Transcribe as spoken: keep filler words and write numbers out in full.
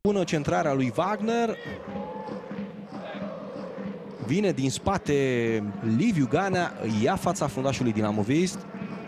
Bună centrarea lui Wagner. Vine din spate Liviu Ganea, ia fața fundașului dinamovist.